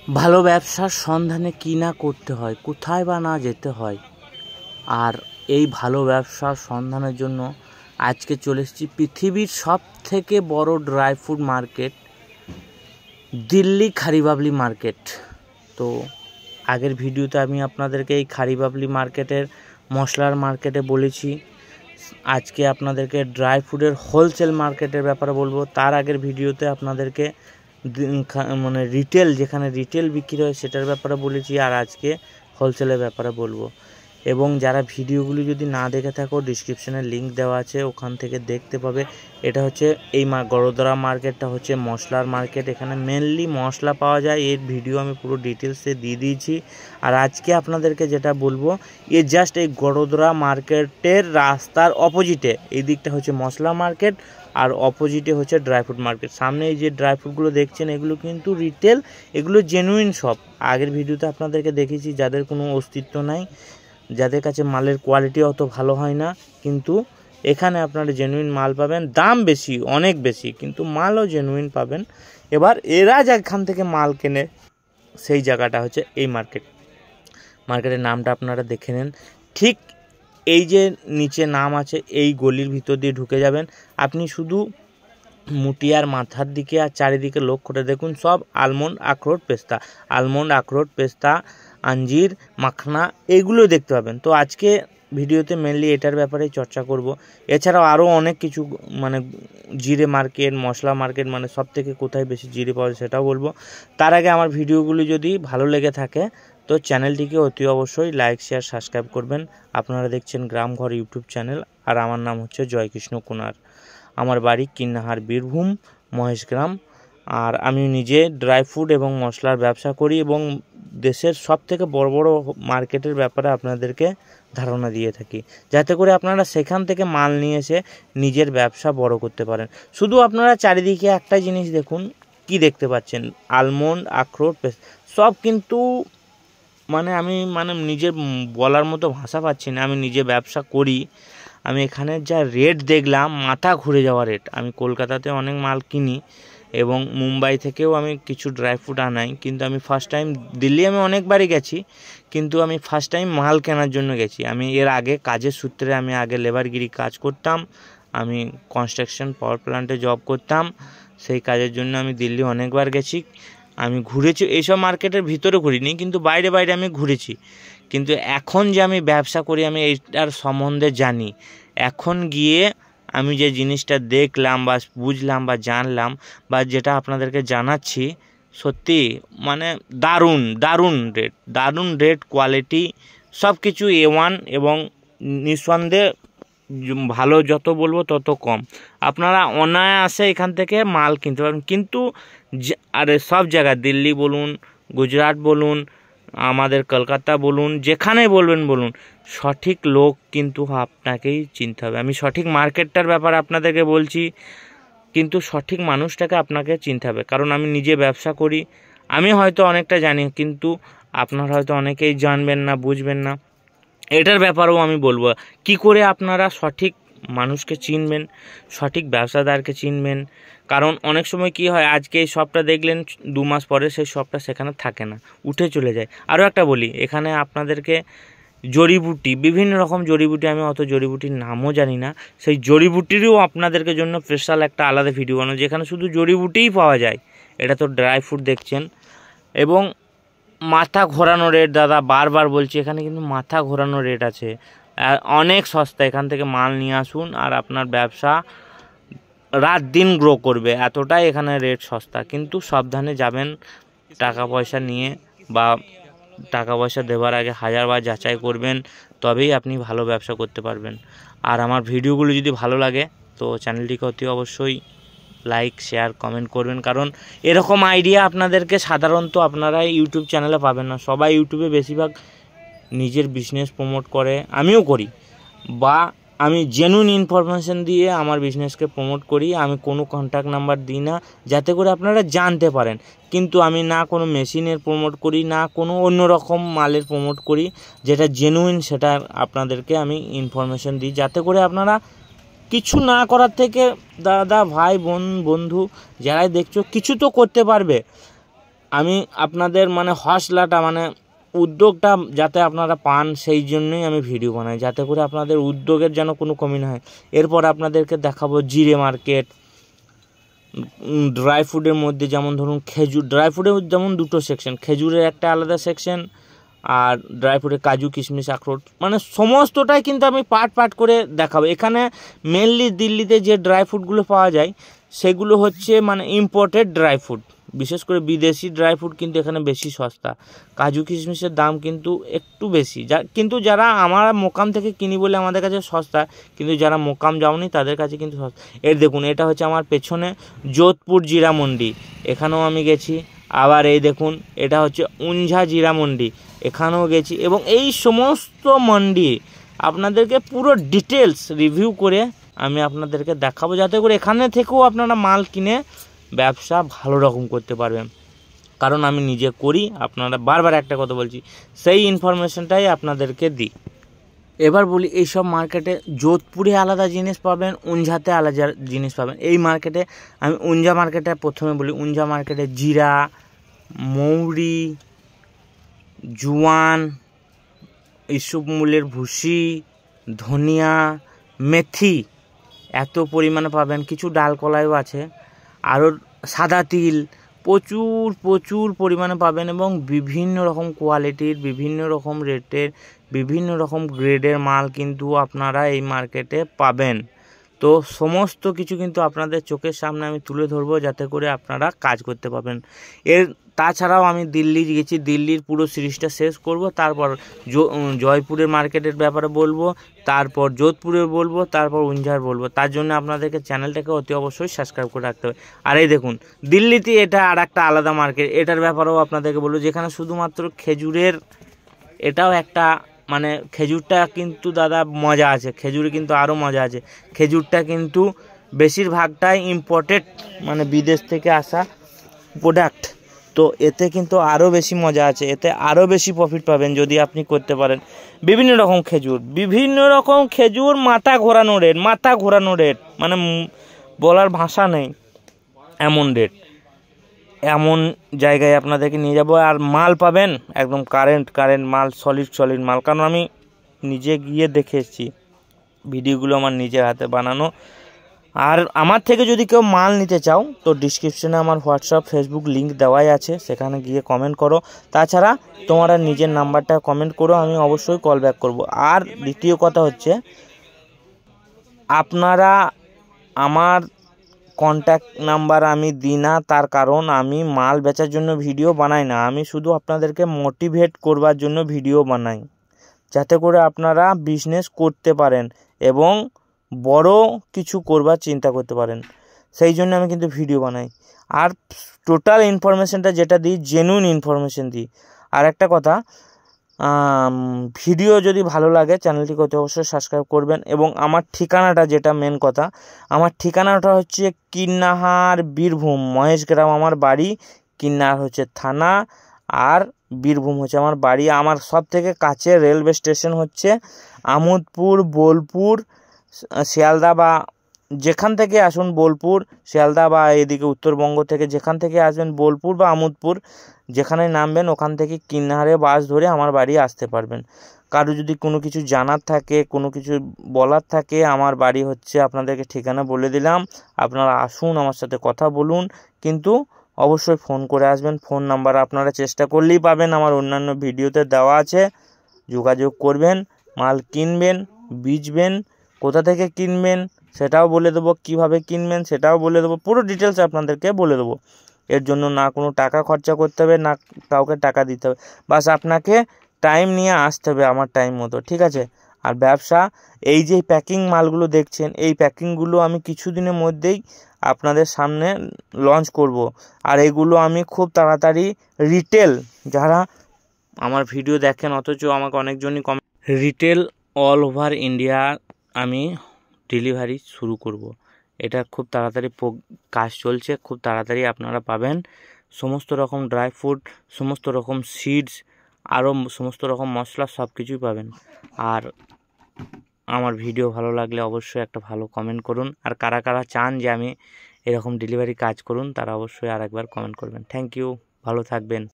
ভালো ব্যবসার সন্ধানে কী না করতে হয়, কোথায় বা না যেতে হয়। আর এই ভালো ব্যবসার সন্ধানের জন্য আজকে চলে এসেছি পৃথিবীর সবথেকে বড় dry fruit market, Delhi Kharibaoli market. তো আগের ভিডিওতে আমি আপনাদেরকে এই খারিবাবলি মার্কেটের মশলার মার্কেটে বলেছি। আজকে আপনাদেরকে ড্রাই ফ্রুটের হোলসেল মার্কেটের ব্যাপারে বলবো। তার আগের ভিডিওতে আপনাদেরকে মানে রিটেল, যেখানে রিটেল বিক্রি হয় সেটার ব্যাপারে বলেছি, আর আজকে হোলসেলের ব্যাপারে বলবো। এবং যারা ভিডিওগুলি যদি না দেখে থাকো, ডিসক্রিপশানে লিঙ্ক দেওয়া আছে, ওখান থেকে দেখতে পাবে। এটা হচ্ছে এই গড়দরা মার্কেটটা হচ্ছে মশলার মার্কেট। এখানে মেনলি মশলা পাওয়া যায়। এর ভিডিও আমি পুরো ডিটেলসে দিয়ে দিয়েছি। আর আজকে আপনাদেরকে যেটা বলবো, জাস্ট এই গড়দরা মার্কেটের রাস্তার অপোজিটে এই দিকটা হচ্ছে মশলা মার্কেট, আর অপোজিটে হচ্ছে ড্রাই ফ্রুট মার্কেট। সামনে এই যে ড্রাই ফ্রুটগুলো দেখছেন, এগুলো কিন্তু রিটেল, এগুলো জেনুইন সব। আগের ভিডিওতে আপনাদেরকে দেখেছি যাদের কোনো অস্তিত্ব নাই, যাদের কাছে মালের কোয়ালিটি অত ভালো হয় না, কিন্তু এখানে আপনারা জেনুইন মাল পাবেন। দাম বেশি, অনেক বেশি, কিন্তু মালও জেনুইন পাবেন। এবার এরা যেখান থেকে মাল কেনে সেই জায়গাটা হচ্ছে এই মার্কেটের নামটা আপনারা দেখে নেন। ঠিক এই যে নিচে নাম আছে, এই গলির ভিতর দিয়ে ঢুকে যাবেন আপনি। শুধু মুটিয়ার মাথার দিকে আর চারিদিকে লক্ষ্য করে দেখুন, সব আলমন্ড, আখরোট, পেস্তা, আলমন্ড, আখরোট, পেস্তা, আঞ্জির, মাখনা, এগুলো দেখতে পাবেন। তো আজকে ভিডিওতে মেনলি এটার ব্যাপারেই চর্চা করব। এছাড়াও আরও অনেক কিছু, মানে জিরে মার্কেট, মশলা মার্কেট, মানে সব থেকে কোথায় বেশি জিরে পাওয়া যায় সেটাও বলবো। তার আগে আমার ভিডিওগুলি যদি ভালো লেগে থাকে তো চ্যানেলটিকে অতি অবশ্যই লাইক, শেয়ার, সাবস্ক্রাইব করবেন। আপনারা দেখছেন গ্রামঘর ইউটিউব চ্যানেল, আর আমার নাম হচ্ছে জয়কৃষ্ণ কুনার। আমার বাড়ি কিন্নাহার, বীরভূম, মহেশগ্রাম। আর আমি নিজে ড্রাই ফ্রুট এবং মশলার ব্যবসা করি, এবং দেশের সব থেকে বড় বড় মার্কেটের ব্যাপারে আপনাদেরকে ধারণা দিয়ে থাকি, যাতে করে আপনারা সেখান থেকে মাল নিয়ে এসে নিজের ব্যবসা বড় করতে পারেন। শুধু আপনারা চারিদিকে একটা জিনিস দেখুন, কি দেখতে পাচ্ছেন, আলমন্ড, আখরোট, সব কিন্তু আমি নিজের বলার মতো ভাষা পাচ্ছি না। আমি নিজে ব্যবসা করি, আমি এখানে যা রেট দেখলাম, মাথা ঘুরে যাওয়া রেট। আমি কলকাতাতে অনেক মাল কিনি এবং মুম্বাই থেকেও আমি কিছু ড্রাই ফ্রুট আনাই, কিন্তু আমি ফার্স্ট টাইম দিল্লি আমি অনেকবারই গেছি, কিন্তু আমি ফার্স্ট টাইম মাল কেনার জন্য গেছি। আমি এর আগে কাজের সূত্রে আমি আগে লেবারগিরি কাজ করতাম, আমি কনস্ট্রাকশন পাওয়ার প্ল্যান্টে জব করতাম। সেই কাজের জন্য আমি দিল্লি অনেকবার গেছি। আমি ঘুরেছি, এইসব মার্কেটের ভিতরে ঘুরিনি, কিন্তু বাইরে বাইরে আমি ঘুরেছি। কিন্তু এখন যে আমি ব্যবসা করি, আমি এইটার সম্বন্ধে জানি। এখন গিয়ে আমি যে জিনিসটা দেখলাম বা বুঝলাম বা জানলাম, বা যেটা আপনাদেরকে জানাচ্ছি, সত্যি দারুণ দারুণ রেট, দারুণ রেট, কোয়ালিটি, সব কিছু A1, এবং নিঃসন্দেহে ভালো, যত বলবো তত কম। আপনারা অনায়াসে এখান থেকে মাল কিনতে পারবেন। কিন্তু আরে সব জায়গায়, দিল্লি বলুন, গুজরাট বলুন, আমাদের কলকাতা বলুন, যেখানে বলুন, সঠিক লোক কিন্তু আপনাকেই চিনতে হবে। আমি সঠিক মার্কেটটার ব্যাপারে আপনাদেরকে বলছি, কিন্তু সঠিক মানুষটাকে আপনাকে চিনতে হবে। কারণ আমি নিজে ব্যবসা করি, আমি হয়তো অনেকটা জানি, কিন্তু আপনারা হয়তো অনেকেই জানবেন না, বুঝবেন না। এটার ব্যাপারেও আমি বলবো, কি করে আপনারা সঠিক মানুষকে চিনবেন, সঠিক ব্যবসাদারকে চিনবেন। কারণ অনেক সময় কি হয়, আজকে এই শপটা দেখলেন, 2 মাস পরে সেই শপটা সেখানে থাকে না, উঠে চলে যায়। আরও একটা বলি, এখানে আপনাদেরকে জড়িবুটি, বিভিন্ন রকম জড়িবুটি, আমি অত জড়িবুটির নামও জানি না, সেই জড়িবুটিরও আপনাদেরকে জন্য স্পেশাল একটা আলাদা ভিডিও বানানো, যেখানে শুধু জড়িবুটিই পাওয়া যায়। এটা তো ড্রাই ফ্রুট দেখছেন। এবং মাথা ঘোরানো রেট, দাদা বারবার বলছি, এখানে কিন্তু মাথা ঘোরানো রেট আছে, অনেক সস্তা। এখান থেকে মাল নিয়ে আসুন, আর আপনার ব্যবসা রাত দিন গ্রো করবে, এতটাই এখানে রেট সস্তা। কিন্তু সাবধানে যাবেন, টাকা পয়সা নিয়ে, বা টাকা পয়সা দেওয়ার আগে 1000 বার যাচাই করবেন, তবেই আপনি ভালো ব্যবসা করতে পারবেন। আর আমার ভিডিওগুলো যদি ভালো লাগে তো চ্যানেলটিকে অতি অবশ্যই লাইক, শেয়ার, কমেন্ট করবেন। কারণ এরকম আইডিয়া আপনাদেরকে সাধারণত আপনারা ইউটিউব চ্যানেলে পাবেন না। সবাই ইউটিউবে বেশিরভাগ নিজের বিজনেস প্রমোট করে, আমিও করি, বা আমি জেনুইন ইনফরমেশান দিয়ে আমার বিজনেসকে প্রমোট করি। আমি কোনো কন্ট্যাক্ট নাম্বার দিই না, যাতে করে আপনারা জানতে পারেন। কিন্তু আমি না কোনো মেশিনের প্রমোট করি, না কোনো অন্য রকম মালের প্রমোট করি, যেটা জেনুইন সেটা আপনাদেরকে আমি ইনফরমেশান দিই, যাতে করে আপনারা কিছু না করার থেকে, দাদা, ভাই, বন্ধু যারাই দেখছো, কিছু তো করতে পারবে। আমি আপনাদের মানে হসলাটা মানে উদ্যোগটা যাতে আপনারা পান সেই জন্যই আমি ভিডিও বানাই, যাতে করে আপনাদের উদ্যোগের যেন কোনো কমি না হয়। এরপর আপনাদেরকে দেখাবো জিরে মার্কেট। ড্রাই ফ্রুটের মধ্যে যেমন ধরুন খেজুর, ড্রাই ফ্রুটের যেমন দুটো সেকশন, খেজুরের একটা আলাদা সেকশন আর ড্রাই ফ্রুটের কাজু কিশমিশ আখরোট, মানে সমস্তটাই কিন্তু আমি পার্ট করে দেখাবো। এখানে মেনলি দিল্লিতে যে ড্রাই ফ্রুটগুলো পাওয়া যায় সেগুলো হচ্ছে মানে ইম্পোর্টেড ড্রাই ফ্রুট, বিশেষ করে বিদেশি ড্রাই ফ্রুট কিন্তু এখানে বেশি সস্তা। কাজু কিশমিশের দাম কিন্তু একটু বেশি, কিন্তু যারা আমরা মোকাম থেকে কিনি বলে আমাদের কাছে সস্তা, কিন্তু যারা মোকাম যাওনি তাদের কাছে কিন্তু সস্তা। এর দেখুন, এটা হচ্ছে আমার পেছনে যোধপুর জিরা মন্ডি, এখানেও আমি গেছি। আবার এই দেখুন, এটা হচ্ছে উঞ্ঝা জিরা মন্ডি, এখানেও গেছি। এবং এই সমস্ত মন্ডি আপনাদেরকে পুরো ডিটেলস রিভিউ করে আমি আপনাদেরকে দেখাবো, যাতে করে এখানে থেকেও আপনারা মাল কিনে ব্যবসা ভালো রকম করতে পারবেন। কারণ আমি নিজে করি, আপনারা বারবার একটা কথা বলছি, সেই ইনফরমেশনটাই আপনাদেরকে দিই। এবার বলি, এইসব মার্কেটে যোধপুরে আলাদা জিনিস পাবেন, উঞ্ঝাতে আলাদা জিনিস পাবেন। এই মার্কেটে আমি উঞ্ঝা মার্কেটে প্রথমে বলি, উঞ্ঝা মার্কেটে জিরা, মৌরি, জোয়ান, ইসবমূলের ভুসি, ধনিয়া, মেথি এত পরিমাণে পাবেন। কিছু ডাল কলাইও আছে, আরও সাদা তিল প্রচুর পরিমাণে পাবেন। এবং বিভিন্ন রকম কোয়ালিটির, বিভিন্ন রকম রেটের, বিভিন্ন রকম গ্রেডের মাল কিন্তু আপনারা এই মার্কেটে পাবেন। তো সমস্ত কিছু কিন্তু আপনাদের চোখের সামনে আমি তুলে ধরবো, যাতে করে আপনারা কাজ করতে পারবেন। তাছাড়াও আমি দিল্লি গেছি, দিল্লির পুরো সিরিজটা শেষ করব, তারপর জয়পুরের মার্কেটের ব্যাপারে বলবো, তারপর যোধপুরের বলবো, তারপর উঞ্ঝার বলবো। তার জন্য আপনাদেরকে চ্যানেলটাকে অতি অবশ্যই সাবস্ক্রাইব করে রাখতে হবে। আর এই দেখুন, দিল্লিতে এটা আর একটা আলাদা মার্কেট, এটার ব্যাপারেও আপনাদেরকে বলবো, যেখানে শুধুমাত্র খেজুরের, এটাও একটা মানে খেজুরটা কিন্তু দাদা মজা আছে, খেজুরে কিন্তু আরও মজা আছে। খেজুরটা কিন্তু বেশিরভাগটাই ইম্পোর্টেড, মানে বিদেশ থেকে আসা প্রোডাক্ট। তো এতে কিন্তু আরও বেশি মজা আছে, এতে আরও বেশি প্রফিট পাবেন যদি আপনি করতে পারেন। বিভিন্ন রকম খেজুর মাথা ঘোরানো রেট, মানে বলার ভাষা নেই, এমন রেট। এমন জায়গায় আপনাদেরকে নিয়ে যাব, আর মাল পাবেন একদম কারেন্ট মাল, সলিড মাল। কারণ আমি নিজে গিয়ে দেখে এসেছি, ভিডিওগুলো আমার নিজের হাতে বানানো। আর আমার থেকে যদি কেউ মাল নিতে চাও, তো ডিসক্রিপশনে আমার হোয়াটসঅ্যাপ ফেসবুক লিঙ্ক দেওয়াই আছে, সেখানে গিয়ে কমেন্ট করো। তাছাড়া তোমরা নিজের নাম্বারটা কমেন্ট করো, আমি অবশ্যই কল ব্যাক করবো। আর দ্বিতীয় কথা হচ্ছে, আপনারা আমার কন্ট্যাক্ট নাম্বার আমি দিই না, তার কারণ আমি মাল বেচার জন্য ভিডিও বানাই না, আমি শুধু আপনাদেরকে মোটিভেট করবার জন্য ভিডিও বানাই, যাতে করে আপনারা বিজনেস করতে পারেন এবং বড় কিছু করবার চিন্তা করতে পারেন। সেই জন্য আমি কিন্তু ভিডিও বানাই। আর টোটাল ইনফরমেশনটা যেটা দিই, জেনুইন ইনফরমেশন দিই। আর একটা কথা, ভিডিও যদি ভালো লাগে চ্যানেলটিকে অতি অবশ্যই সাবস্ক্রাইব করবেন। এবং আমার ঠিকানাটা, যেটা মেন কথা, আমার ঠিকানাটা হচ্ছে কিন্নাহার, বীরভূম, মহেশগ্রাম আমার বাড়ি, কিন্নাহার হচ্ছে থানা, আর বীরভূম হচ্ছে আমার বাড়ি। আমার সব থেকে কাছে রেলওয়ে স্টেশন হচ্ছে আমোদপুর, বোলপুর, শিয়ালদা, বা যেখান থেকে আসুন, বোলপুর, শিয়ালদা, বা এদিকে উত্তরবঙ্গ থেকে যেখান থেকে আসবেন, বোলপুর বা আমোদপুর যেখানে নামবেন, ওখান থেকে কিন্নাহারে বাস ধরে আমার বাড়ি আসতে পারবেন। কারো যদি কোনো কিছু জানার থাকে, কোনো কিছু বলার থাকে, আমার বাড়ি হচ্ছে, আপনাদেরকে ঠিকানা বলে দিলাম, আপনারা আসুন, আমার সাথে কথা বলুন। কিন্তু অবশ্যই ফোন করে আসবেন, ফোন নাম্বার আপনারা চেষ্টা করলেই পাবেন, আমার অন্যান্য ভিডিওতে দেওয়া আছে। যোগাযোগ করবেন, মাল কিনবেন, বেচবেন, কোথা থেকে কিনবেন সেটাও বলে দেবো, কিভাবে কিনবেন সেটাও বলে দেবো, পুরো ডিটেলস আপনাদেরকে বলে দেবো। এর জন্য না কোনো টাকা খরচা করতে হবে, না কাউকে টাকা দিতে হবে, বাস আপনাকে টাইম নিয়ে আসতে হবে আমার টাইম মতো, ঠিক আছে? আর ব্যবসা, এই যে প্যাকিং মালগুলো দেখছেন, এই প্যাকিংগুলো আমি কিছুদিনের মধ্যেই আপনাদের সামনে লঞ্চ করব। আর এগুলো আমি খুব তাড়াতাড়ি রিটেল, যারা আমার ভিডিও দেখেন অথচ আমাকে অনেকজনই রিটেল অল ওভার ইন্ডিয়া আমি ডেলিভারি শুরু করব। এটা খুব তাড়াতাড়ি কাজ চলছে, খুব তাড়াতাড়ি আপনারা পাবেন। সমস্ত রকম ড্রাই ফ্রুট, সমস্ত রকম সিডস, আরও সমস্ত রকম মশলা সব কিছুই পাবেন। আর আমার ভিডিও ভালো লাগলে অবশ্যই একটা ভালো কমেন্ট করুন। আর কারা কারা চান যে আমি এরকম ডেলিভারি কাজ করুন, তারা অবশ্যই আর একবার কমেন্ট করবেন। Thank you. ভালো থাকবেন।